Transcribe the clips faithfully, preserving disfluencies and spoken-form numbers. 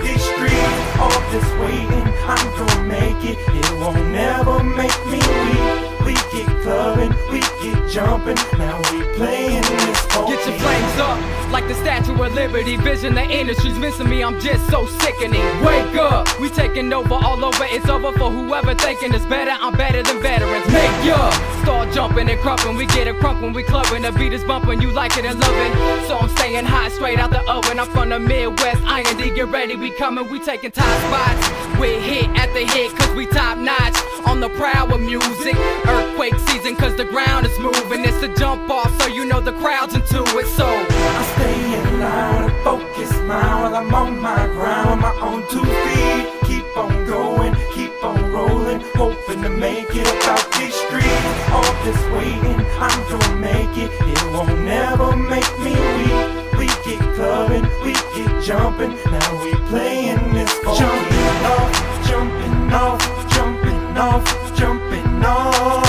these streets. All this waiting, I'm gonna make it. It won't never make me weak. We get clubbing, we get jumping. Now we playing this whole Get your flames up like the Statue of Liberty. Vision, the industry's missing me, I'm just so sickening. Wake up, we taking over all over. It's over for whoever thinking it's better. I'm better than veterans. Make ya start jumping and crumping. We get it crumping, we clubbing. The beat is bumping, you like it and loving. So I'm staying hot straight out the oven. I'm from the Midwest, I and D, get ready, we coming. We taking top spots, we hit at the hit, cause we top notch. On the prowl with music, earthquake season, cause the ground is moving. It's a jump off, so you know the crowd's into it. So I stay in line with a focused mind while I'm on my grind with my own two feet. Keep on going, keep on rolling, hoping to make it about these streets. All this waiting, I'm gonna make it. It won't never make me weak. We get clubbing, we get jumping. Now we playing this for jumping off, jumping off, jumping off, jumping off,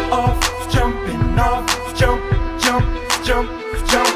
off, jumping off, jump, jump, jump, jump.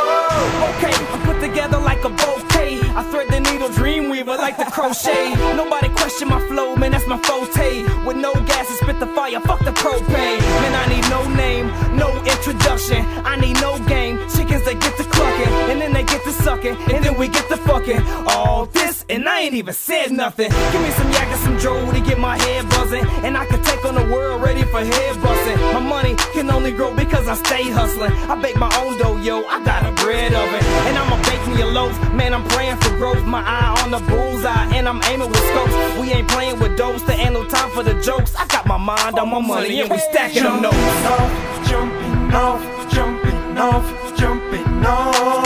Oh, okay, I'm put together like a bouquet. I thread the needle, dream weaver like the crochet. Nobody question my flow, man, that's my forte. With no gas and spit the fire, fuck the propane. Man, I need no name, no introduction. I need no game, chickens they get to clucking, and then they get to sucking, and then we get to fucking. All this, and I ain't even said nothing. Give me some yak and some dro to get my head buzzing, and I can take on the world ready for head busting. My money can only grow because I stay hustling. I bake my own dough, yo, I got a bread oven, and I'ma bake me a loaf. Man, I'm praying for growth, my eye on the bullseye, and I'm aiming with scopes. We ain't playing with dopes, there ain't no time for the jokes. I got my mind on my money, and we stacking them notes. Jumping off, jumping off, jumping off,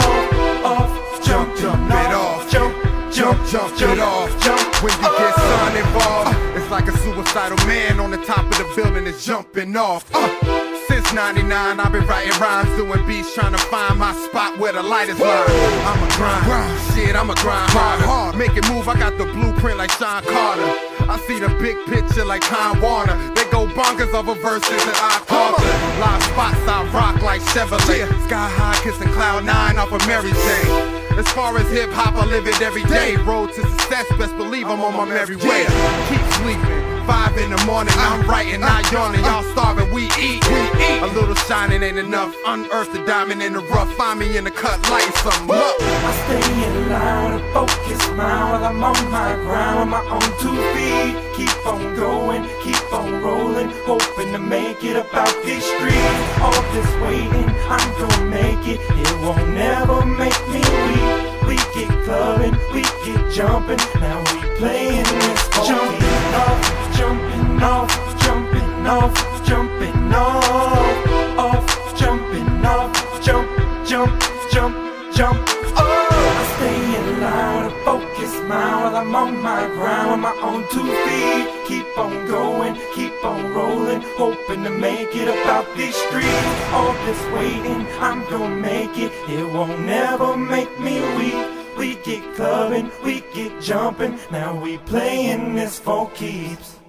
off, jump, jump it off, jump, jump, jump, jump it off. Jump. When you get sun involved, it's like a suicidal man on the top of the building is jumping off. Uh. Since ninety-nine, I've been writing rhymes, doing beats, trying to find my spot where the light is lying. I'm a grind, grind. Shit, I'm a grind harder. hard. Make it move, I got the blueprint like Sean Carter. I see the big picture like Con Warner. They go bonkers over verses and I call them. Live spots, I rock like Chevrolet. Sky high, kissing cloud nine off of Mary Jane. As far as hip hop, I live it every day. Road to success, best believe I'm on my merry way. Keep sleeping. Five in the morning, I'm writing, not yawning. Y'all starving, we eat. We eat. A little shining ain't enough. Unearth the diamond in the rough. Find me in the cut, lighting something up. I stay in line with a focused mind while I'm on my grind with my own two feet. Keep on going, keep on rolling, hoping to make it about these streets. All this waiting, I'm gonna make it. It won't never make me weak. We get clubbing, we get jumping. Now we playing this for jumping off, jumping off, jumping off, jumping off, off, jumping off, jump, jump, jump, jump. Oh, I stay in line with a focused mind while I'm on my grind with my own two feet. Keep on going, keep on rolling, hoping to make it about these streets. All this waiting, I'm gonna make it. It won't never make me weak. We get clubbing, we get jumping. Now we playing this for keeps.